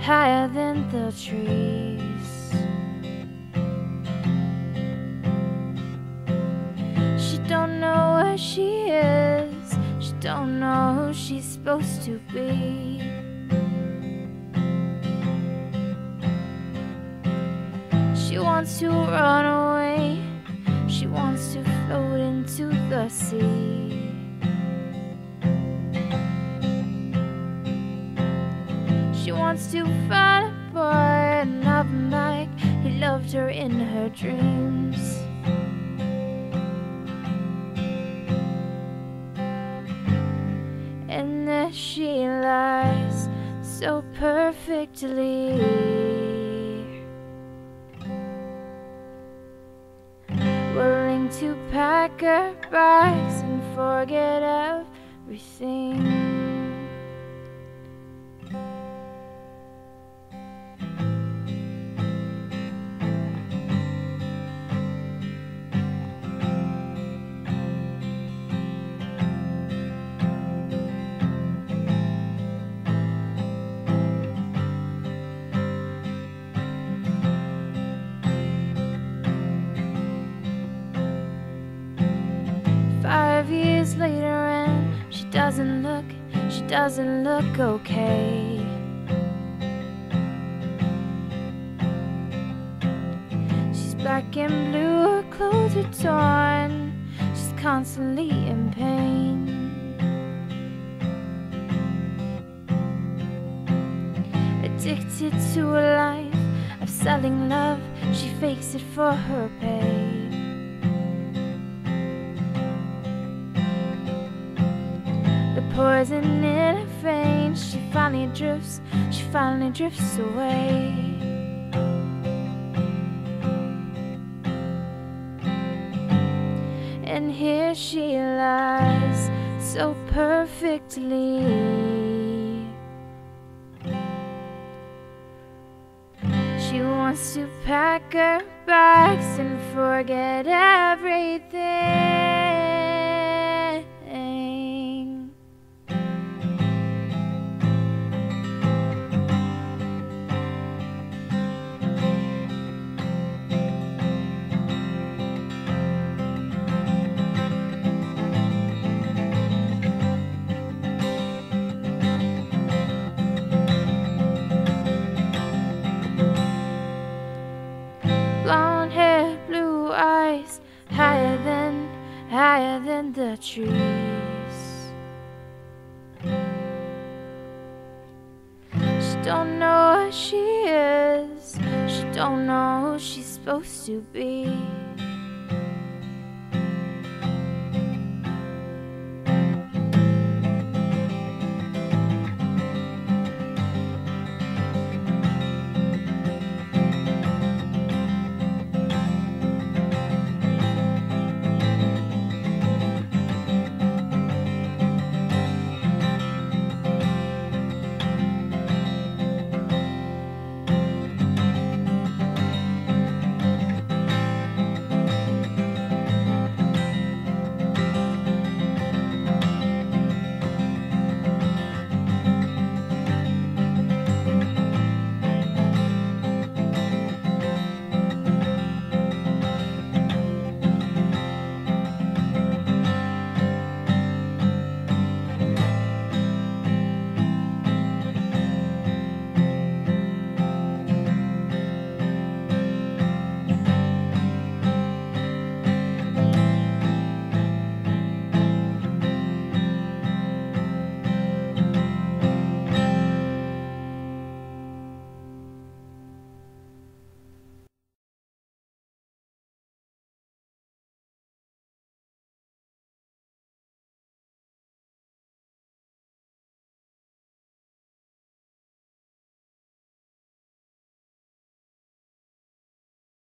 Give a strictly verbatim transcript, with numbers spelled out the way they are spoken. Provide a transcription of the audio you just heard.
higher than the trees. She don't know where she is, she don't know who she's supposed to be. She wants to run away, she wants to float into the sea. She wants to find a boy and love him like he loved her in her dreams. And there she lies so perfectly, willing to pack her bags and forget everything. Five years later and she doesn't look, she doesn't look okay. She's black and blue, her clothes are torn, she's constantly in pain. Addicted to a life of selling love, she fakes it for her pay. Poison in her veins, she finally drifts, she finally drifts away. And here she lies so perfectly, she wants to pack her bags and forget everything. Blonde hair, blue eyes, higher than, higher than the trees. She don't know where she is, she don't know who she's supposed to be.